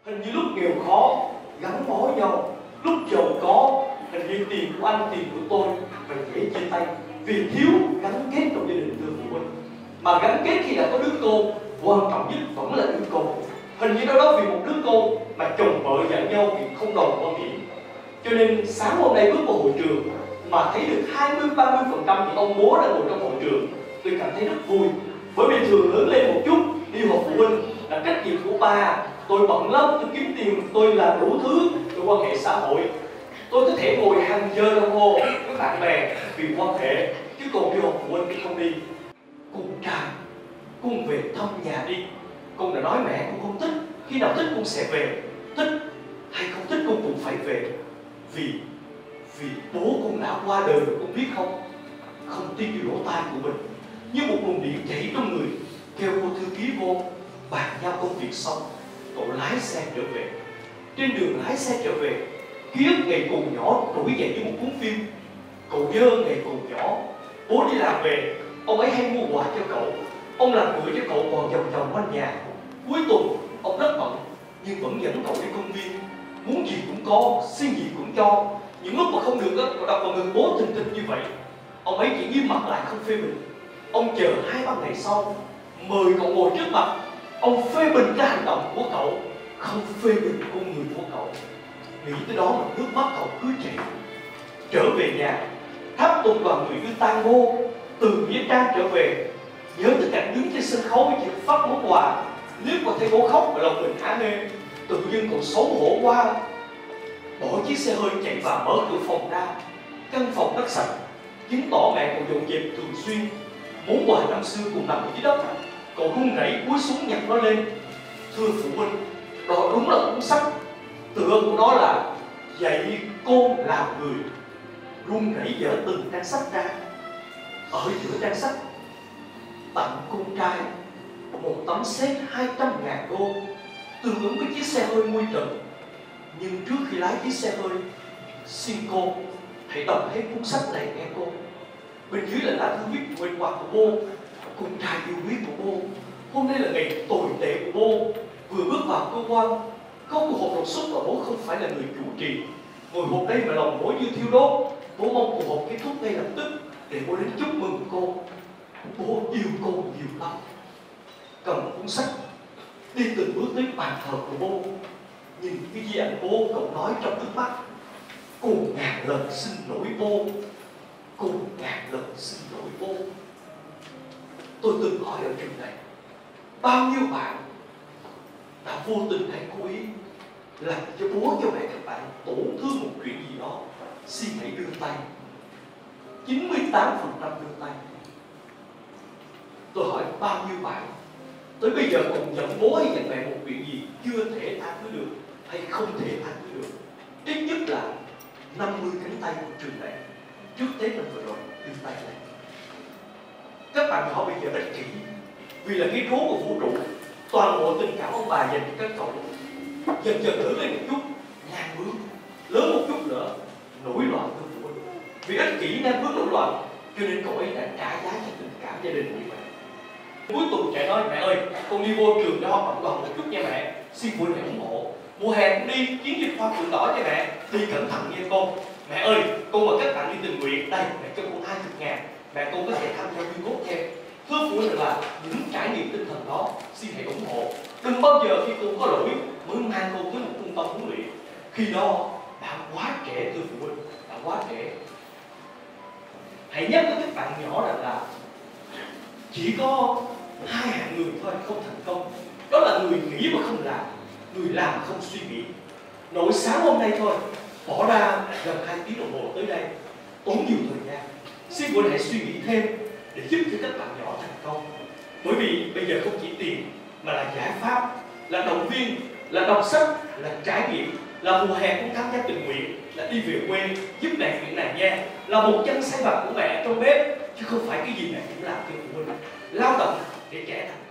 Hình như lúc nghèo khó gắn bó nhau, lúc giàu có hình như tiền của anh, tiền của tôi và dễ chia tay vì thiếu gắn kết trong gia đình, thưa phụ huynh. Mà gắn kết khi đã có đứa con, quan trọng nhất vẫn là đứa con. Hình như đó vì một đứa con mà chồng vợ giận nhau vì không đồng quan điểm. Cho nên sáng hôm nay bước vào hội trường mà thấy được 20-30% thì ông bố đang ngồi trong hội trường, tôi cảm thấy rất vui. Bởi vì thường lớn lên một chút đi họp phụ huynh là trách nhiệm của ba, tôi bận lắm, tôi kiếm tiền, tôi làm đủ thứ, tôi quan hệ xã hội, tôi có thể ngồi hàng giờ đồng hồ với bạn bè vì quan hệ, chứ còn đi họp phụ huynh thì không đi. Con trai, con về thăm nhà đi. Con đã nói mẹ con không thích, khi nào thích con sẽ về, thích hay không thích con cũng phải về. Vì bố con đã qua đời rồi, con biết không? Không tin như lỗ tai của mình, như một luồng điện chảy trong người, kêu cô thư ký vô bàn giao công việc xong, cậu lái xe trở về. Trên đường lái xe trở về, ký ức ngày còn nhỏ trỗi dậy như một cuốn phim. Cậu nhớ ngày còn nhỏ, bố đi làm về, ông ấy hay mua quà cho cậu, ông làm bữa cho cậu còn vòng vòng quanh nhà. Cuối tuần ông rất bận nhưng vẫn dẫn cậu đi công viên, muốn gì cũng có, xin gì cũng cho. Những lúc mà không được đó, cậu đập vào ngực bố thình thịch như vậy, ông ấy chỉ nghiêm mặt lại không phê bình. Ông chờ 2-3 ngày sau mời cậu ngồi trước mặt, ông phê bình cái hành động của cậu, không phê bình con người của cậu. Nghĩ tới đó mà nước mắt cậu cứ chảy. Trở về nhà, tháp tùng đoàn người đưa tango từ Nghĩa Trang trở về, nhớ tới cảnh đứng trên sân khấu với chị phát món quà. Nếu mà thấy bố khóc và lòng mình hả hê, tự dưng cậu xấu hổ quá, bỏ chiếc xe hơi chạy vào mở cửa phòng ra. Căn phòng rất sạch, chứng tỏ mẹ còn dọn dẹp thường xuyên. Món quà năm xưa cùng nằm ở dưới đất, cậu run rẩy cúi xuống nhặt nó lên. Thưa phụ huynh, đó đúng là cuốn sách, tựa của nó là dạy con làm người. Run rẩy dở từng trang sách ra. Ở giữa trang sách, tặng con trai một tấm séc 200.000 đô, tương ứng với chiếc xe hơi mui trần. Nhưng trước khi lái chiếc xe hơi, xin cô hãy đọc hết cuốn sách này nghe cô. Bên dưới là lá thư viết nguyện vọng của bố, con trai yêu quý của bố. Hôm nay là ngày tồi tệ của bố. Vừa bước vào cơ quan, có cuộc họp đột xuất mà bố không phải là người chủ trì. Ngồi họp đây mà lòng bố như thiêu đốt. Bố mong cuộc họp kết thúc ngay lập tức để bố đến chúc mừng cô. Bố yêu cô nhiều lắm. Cầm cuốn sách đi từng bước đến bàn thờ của bố, nhìn cái di ảnh bố, cậu nói trong nước mắt: cùng ngàn lần xin lỗi bố, cùng ngàn lần xin lỗi bố. Tôi từng hỏi ở trường này, bao nhiêu bạn đã vô tình hay cố ý làm cho bố cho mẹ các bạn tổn thương một chuyện gì đó? Xin hãy đưa tay. 98% đưa tay. Tôi hỏi bao nhiêu bạn tới bây giờ còn giận bố hay giận mẹ một chuyện gì chưa thể tha thứ được hay không thể tha thứ được? Ít nhất là 50 cánh tay của trường này trước Tết năm vừa rồi đưa tay này. Các bạn nhỏ bây giờ ích kỷ vì là cái rố của vũ trụ, toàn bộ tình cảm ông bà dành cho các cậu dần dần lớn lên một chút, ngang bướng, lớn một chút nữa nổi loạn của phụ huynh. Vì ích kỷ ngang bướng nổi loạn cho nên cậu ấy đã trả giá cho tình cảm gia đình như vậy. Cuối tuần trẻ nói: mẹ ơi, con đi vô trường để hoạt động đoàn một chút nha mẹ, xin phụ huynh ủng hộ. Mùa hè cũng đi chiến dịch hoa phượng đỏ cho mẹ, đi cẩn thận nha con. Mẹ ơi, con và các bạn đi tình nguyện, đây mẹ cho con 20.000, mẹ con có thể tham gia quyên góp thêm. Thưa phụ huynh là những trải nghiệm tinh thần đó xin hãy ủng hộ. Đừng bao giờ khi con có lỗi mới mang con tới một trung tâm huấn luyện, khi đó đã quá trễ. Thưa phụ huynh, đã quá trễ. Hãy nhắc với các bạn nhỏ rằng là chỉ có hai hạng người thôi không thành công, đó là người nghĩ mà không làm, người làm mà không suy nghĩ. Nội sáng hôm nay thôi bỏ ra gần 2 tiếng đồng hồ tới đây, tốn nhiều thời gian. Xin phụ huynh hãy suy nghĩ thêm để giúp cho các bạn nhỏ thành công. Bởi vì bây giờ không chỉ tiền mà là giải pháp, là động viên, là đọc sách, là trải nghiệm, là mùa hè cũng tham gia tình nguyện, là đi về quê giúp mẹ chuyện này nha, là một chân sai vặt của mẹ trong bếp, chứ không phải cái gì mẹ cũng làm cho phụ huynh. Lao động để trẻ thành